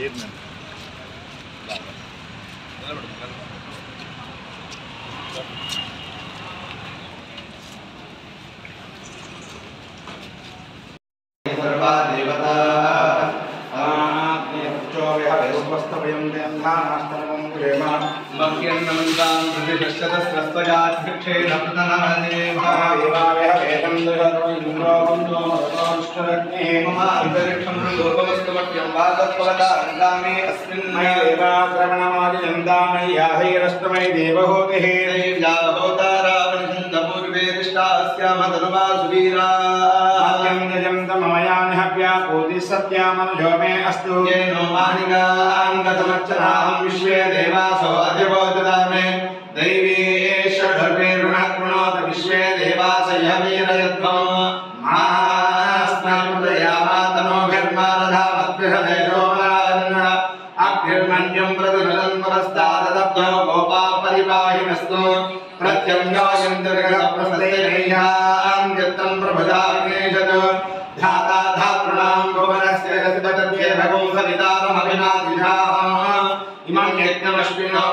सत्यामनुजो मे अस्तु येनो मानिकाङ्गतमर्चनाहं विश्वे देवासो अधिबोधदामे दैवीश्वरभिर्णः कृणोत विश्वे देवासयवीरयध्वं मास्नामदयामातनोभिर्मारधामद्भिषदेशोमरान् अभ्यर्मण्यं प्रतिनदन् पुरस्तादब्धो गोपा परिपाहिनस्तु प्रत्यङ्गायन्तर्गतप्रस्तेनैयां यत्तं प्रभुदाग्नेशतु धाता धातॄणां भुवनस्य रसपतध्ये भगं सवितारमभिनादिशाः इमं यज्ञमश्विनो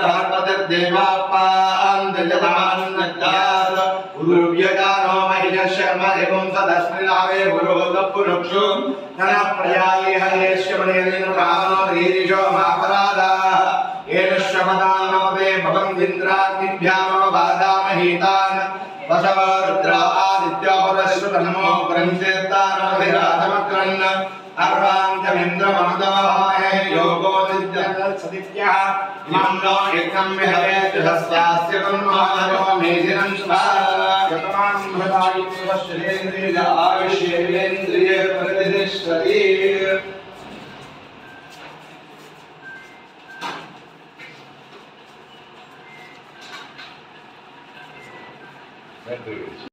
भाद्रहस्पतिर्देवापान्दजतमान्नद्यात् उरुव्यजानो महिषशर्म एवं सदस्मिनावे गुरुवदपुरुक्षु धनप्रयाये हरेश्वमणेन्द्रभावनो रीरिषो मापरादाः येन श्रमदानमपदे भवन्दिन्द्राग्निभ्यामवबाधामहीतान् वसवरुद्रा आदित्योपरश्रुतनमो ग्रन्थेत्तानमभिराधमक्रन् अर्वाञ्चमिन्द्रमनुदवहाय योगो नित्यसदित्यः इमं नो एकं विहवेत् हस्यास्य कुर्मो मेधिनं स्वागतमानं भृतायुः श्रीन्द्रिय आयुष्येन्द्रिय प्रतिष्ठति That